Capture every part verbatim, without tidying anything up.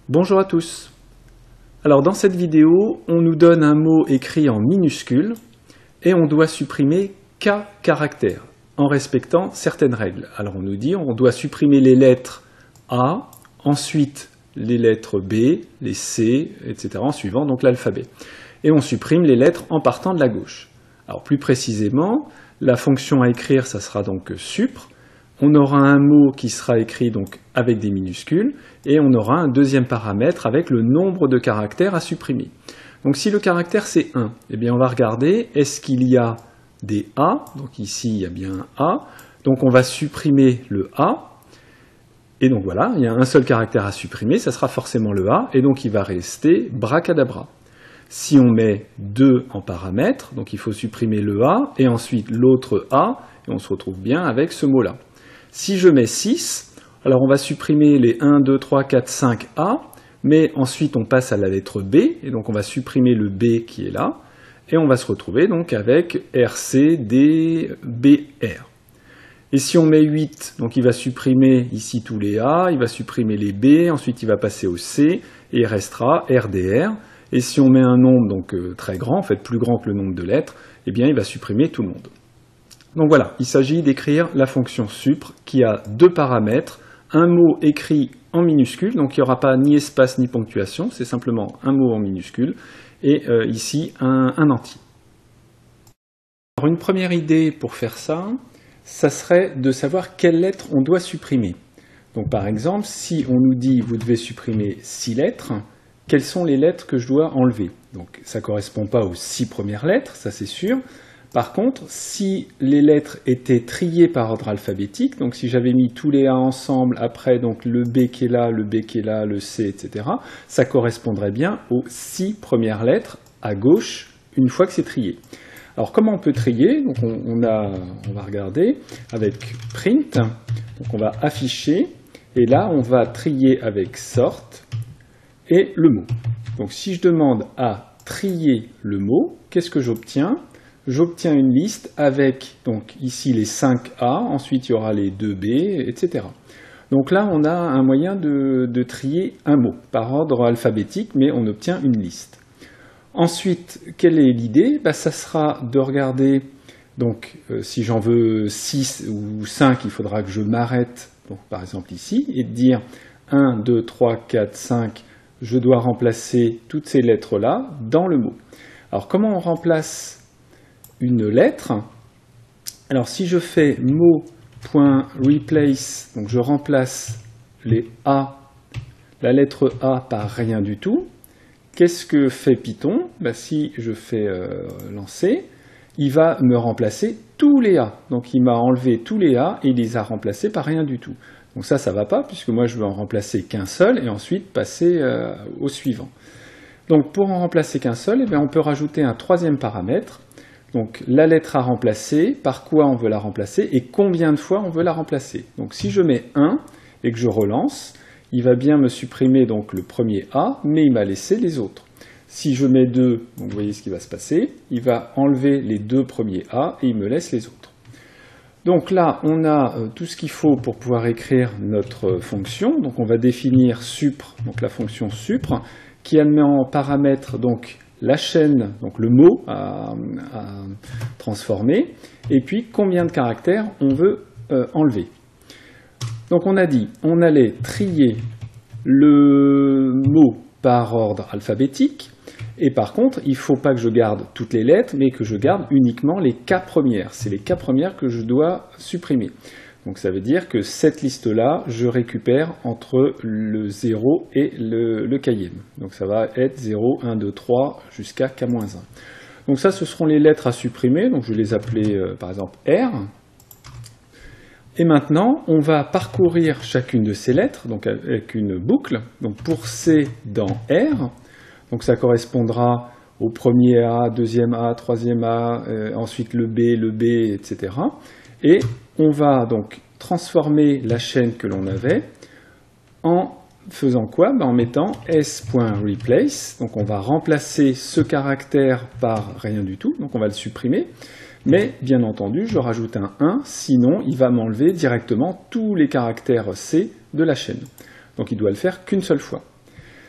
Bonjour à tous. Alors dans cette vidéo, on nous donne un mot écrit en minuscules et on doit supprimer K caractères en respectant certaines règles. Alors on nous dit on doit supprimer les lettres A, ensuite les lettres B, les C, et cetera en suivant donc l'alphabet. Et on supprime les lettres en partant de la gauche. Alors plus précisément, la fonction à écrire, ça sera donc supr. On aura un mot qui sera écrit donc avec des minuscules et on aura un deuxième paramètre avec le nombre de caractères à supprimer. Donc si le caractère c'est un, eh bien on va regarder est-ce qu'il y a des A, donc ici il y a bien un A, donc on va supprimer le A, et donc voilà, il y a un seul caractère à supprimer, ça sera forcément le A, et donc il va rester bracadabra. Si on met deux en paramètre, donc il faut supprimer le A, et ensuite l'autre A, et on se retrouve bien avec ce mot-là. Si je mets six, alors on va supprimer les un, deux, trois, quatre, cinq A, mais ensuite on passe à la lettre B, et donc on va supprimer le B qui est là, et on va se retrouver donc avec R, C, D, B, R. Et si on met huit, donc il va supprimer ici tous les A, il va supprimer les B, ensuite il va passer au C, et il restera R, D, R. Et si on met un nombre donc euh, très grand, en fait plus grand que le nombre de lettres, eh bien il va supprimer tout le monde. Donc voilà, il s'agit d'écrire la fonction supr qui a deux paramètres, un mot écrit en minuscule, donc il n'y aura pas ni espace ni ponctuation, c'est simplement un mot en minuscule, et euh, ici un, un entier. Alors une première idée pour faire ça, ça serait de savoir quelles lettres on doit supprimer. Donc par exemple, si on nous dit vous devez supprimer six lettres, quelles sont les lettres que je dois enlever? Donc ça ne correspond pas aux six premières lettres, ça c'est sûr. Par contre, si les lettres étaient triées par ordre alphabétique, donc si j'avais mis tous les A ensemble, après donc le B qui est là, le B qui est là, le C, et cetera, ça correspondrait bien aux six premières lettres à gauche, une fois que c'est trié. Alors comment on peut trier? Donc on, on, a, on va regarder avec print, donc on va afficher, et là on va trier avec sort et le mot. Donc si je demande à trier le mot, qu'est-ce que j'obtiens? J'obtiens une liste avec donc ici les cinq A, ensuite il y aura les deux B, et cetera. Donc là on a un moyen de, de trier un mot par ordre alphabétique, mais on obtient une liste. Ensuite, quelle est l'idée? Bah, ça sera de regarder, donc euh, si j'en veux six ou cinq, il faudra que je m'arrête, donc par exemple ici, et de dire un, deux, trois, quatre, cinq, je dois remplacer toutes ces lettres-là dans le mot. Alors comment on remplace une lettre? Alors si je fais mot.replace, donc je remplace les A, la lettre A par rien du tout, qu'est-ce que fait Python? Ben, si je fais euh, lancer, il va me remplacer tous les A. Donc il m'a enlevé tous les A et il les a remplacés par rien du tout. Donc ça, ça ne va pas, puisque moi je veux en remplacer qu'un seul et ensuite passer euh, au suivant. Donc pour en remplacer qu'un seul, eh bien, on peut rajouter un troisième paramètre. Donc la lettre à remplacer, par quoi on veut la remplacer et combien de fois on veut la remplacer. Donc si je mets un et que je relance, il va bien me supprimer donc le premier A, mais il m'a laissé les autres. Si je mets deux, donc vous voyez ce qui va se passer, il va enlever les deux premiers A et il me laisse les autres. Donc là, on a euh, tout ce qu'il faut pour pouvoir écrire notre fonction. Donc on va définir supr, donc la fonction supr, qui admet en paramètre donc la chaîne, donc le mot à, à transformer, et puis combien de caractères on veut euh, enlever. Donc on a dit, on allait trier le mot par ordre alphabétique, et par contre, il ne faut pas que je garde toutes les lettres, mais que je garde uniquement les K premières. C'est les K premières que je dois supprimer. Donc ça veut dire que cette liste-là, je récupère entre le zéro et le, le K-ième. Donc ça va être zéro, un, deux, trois, jusqu'à K moins un. Donc ça, ce seront les lettres à supprimer. Donc je vais les appeler, euh, par exemple, R. Et maintenant, on va parcourir chacune de ces lettres, donc avec une boucle. Donc pour C dans R, donc ça correspondra au premier A, deuxième A, troisième A, euh, ensuite le B, le B, et cetera. Et on va donc transformer la chaîne que l'on avait en faisant quoi? Ben en mettant s.replace. Donc on va remplacer ce caractère par rien du tout, donc on va le supprimer. Mais bien entendu, je rajoute un un, sinon il va m'enlever directement tous les caractères C de la chaîne. Donc il doit le faire qu'une seule fois.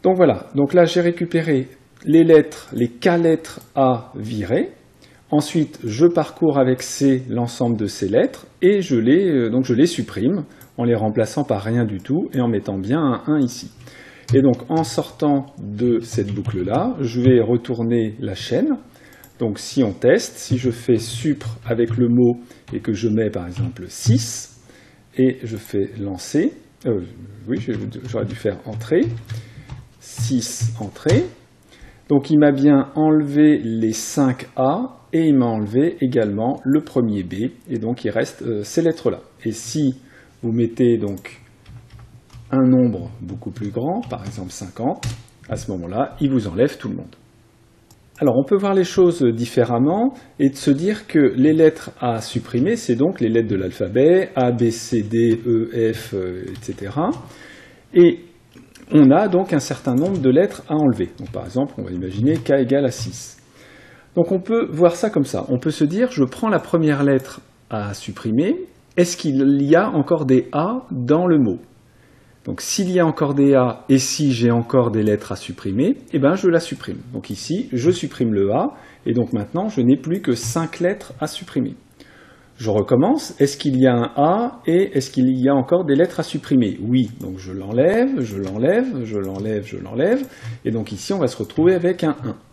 Donc voilà, donc là j'ai récupéré les lettres, les K lettres A virées. Ensuite, je parcours avec C l'ensemble de ces lettres et je les, donc je les supprime en les remplaçant par rien du tout et en mettant bien un un ici. Et donc en sortant de cette boucle-là, je vais retourner la chaîne. Donc si on teste, si je fais supr avec le mot et que je mets par exemple six et je fais lancer, euh, oui j'aurais dû faire entrée, six entrée. Donc il m'a bien enlevé les cinq A et il m'a enlevé également le premier B et donc il reste euh, ces lettres-là. Et si vous mettez donc un nombre beaucoup plus grand, par exemple cinquante, à ce moment-là, il vous enlève tout le monde. Alors on peut voir les choses différemment et de se dire que les lettres à supprimer, c'est donc les lettres de l'alphabet, A, B, C, D, E, F, euh, et cetera. Et on a donc un certain nombre de lettres à enlever. Donc par exemple, on va imaginer K égale à six. Donc on peut voir ça comme ça. On peut se dire, je prends la première lettre à supprimer, est-ce qu'il y a encore des A dans le mot? Donc s'il y a encore des A et si j'ai encore des lettres à supprimer, eh ben je la supprime. Donc ici, je supprime le A, et donc maintenant, je n'ai plus que cinq lettres à supprimer. Je recommence, est-ce qu'il y a un A et est-ce qu'il y a encore des lettres à supprimer? Oui, donc je l'enlève, je l'enlève, je l'enlève, je l'enlève, et donc ici on va se retrouver avec un un.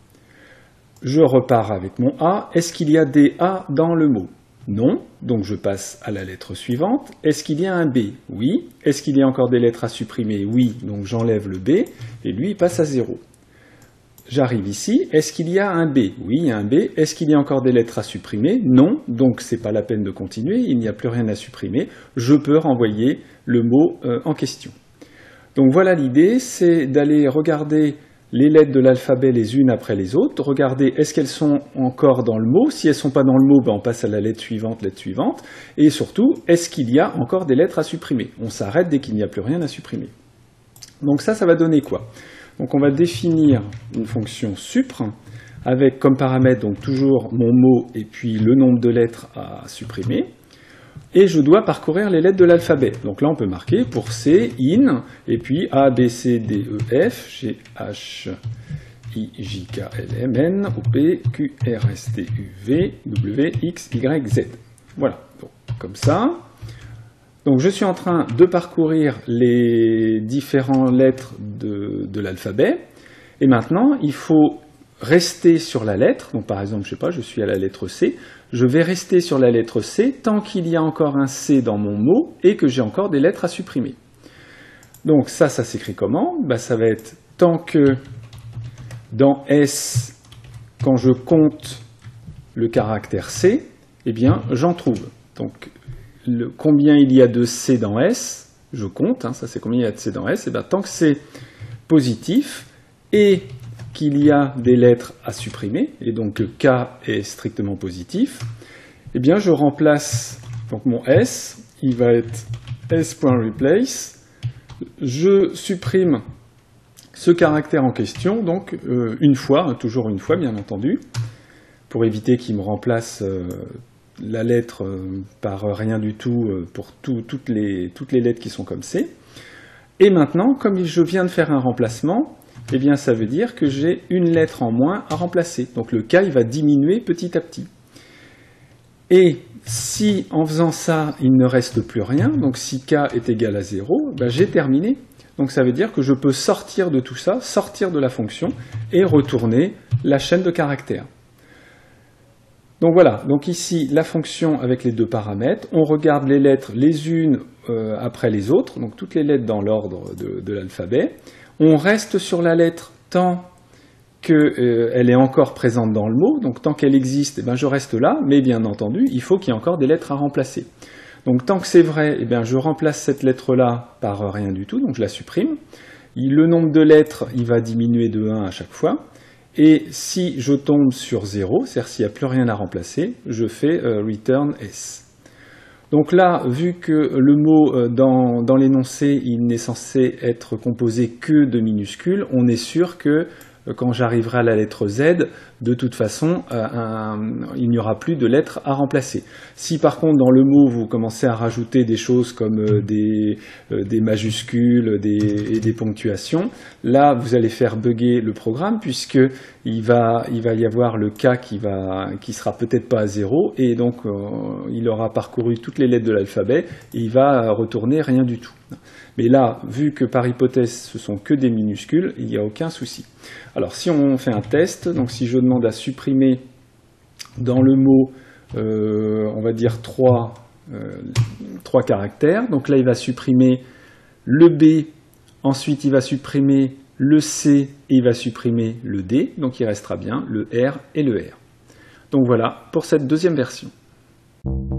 Je repars avec mon A, est-ce qu'il y a des A dans le mot? Non, donc je passe à la lettre suivante. Est-ce qu'il y a un B? Oui. Est-ce qu'il y a encore des lettres à supprimer? Oui, donc j'enlève le B, et lui il passe à zéro. J'arrive ici, est-ce qu'il y a un B? Oui, il y a un B. Est-ce qu'il y a encore des lettres à supprimer? Non, donc c'est pas la peine de continuer, il n'y a plus rien à supprimer. Je peux renvoyer le mot euh, en question. Donc voilà l'idée, c'est d'aller regarder les lettres de l'alphabet les unes après les autres, regarder est-ce qu'elles sont encore dans le mot, si elles ne sont pas dans le mot, ben on passe à la lettre suivante, lettre suivante, et surtout, est-ce qu'il y a encore des lettres à supprimer? On s'arrête dès qu'il n'y a plus rien à supprimer. Donc ça, ça va donner quoi? Donc on va définir une fonction supr, avec comme paramètre donc toujours mon mot et puis le nombre de lettres à supprimer. Et je dois parcourir les lettres de l'alphabet. Donc là, on peut marquer pour C, in, et puis A, B, C, D, E, F, G, H, I, J, K, L, M, N, O, P, Q, R, S, T, U, V, W, X, Y, Z. Voilà, donc, comme ça. Donc je suis en train de parcourir les différentes lettres de, de l'alphabet. Et maintenant, il faut rester sur la lettre. Donc par exemple, je sais pas, je suis à la lettre C. Je vais rester sur la lettre C tant qu'il y a encore un C dans mon mot et que j'ai encore des lettres à supprimer. Donc ça, ça s'écrit comment? Ben, ça va être tant que dans S, quand je compte le caractère C, eh bien j'en trouve. Donc le, combien il y a de C dans S, je compte, hein, ça c'est combien il y a de C dans S, et bien tant que c'est positif et qu'il y a des lettres à supprimer, et donc le K est strictement positif, eh bien je remplace donc mon S, il va être S.replace, je supprime ce caractère en question, donc euh, une fois, toujours une fois bien entendu, pour éviter qu'il me remplace euh, la lettre euh, par rien du tout euh, pour tout, toutes, les, toutes les lettres qui sont comme C. Et maintenant, comme je viens de faire un remplacement, eh bien ça veut dire que j'ai une lettre en moins à remplacer. Donc le K il va diminuer petit à petit. Et si en faisant ça, il ne reste plus rien, donc si K est égal à zéro, ben j'ai terminé. Donc ça veut dire que je peux sortir de tout ça, sortir de la fonction et retourner la chaîne de caractères. Donc voilà, donc ici la fonction avec les deux paramètres, on regarde les lettres les unes euh, après les autres, donc toutes les lettres dans l'ordre de, de l'alphabet. On reste sur la lettre tant qu'elle euh, est encore présente dans le mot, donc tant qu'elle existe, eh ben, je reste là, mais bien entendu, il faut qu'il y ait encore des lettres à remplacer. Donc tant que c'est vrai, eh bien, je remplace cette lettre-là par rien du tout, donc je la supprime. Le nombre de lettres, il va diminuer de un à chaque fois. Et si je tombe sur zéro, c'est-à-dire s'il n'y a plus rien à remplacer, je fais euh, return S. Donc là, vu que le mot euh, dans, dans l'énoncé, il n'est censé être composé que de minuscules, on est sûr que quand j'arriverai à la lettre Z, de toute façon, euh, un, il n'y aura plus de lettres à remplacer. Si par contre dans le mot vous commencez à rajouter des choses comme euh, des, euh, des majuscules des, et des ponctuations, là vous allez faire bugger le programme puisque il va, il va y avoir le K qui va, qui sera peut-être pas à zéro et donc euh, il aura parcouru toutes les lettres de l'alphabet et il va retourner rien du tout. Mais là, vu que par hypothèse ce sont que des minuscules, il n'y a aucun souci. Alors si on fait un test, donc si je demande à supprimer dans le mot, euh, on va dire trois, euh, trois caractères, donc là il va supprimer le B, ensuite il va supprimer le C et il va supprimer le D, donc il restera bien le R et le R. Donc voilà pour cette deuxième version.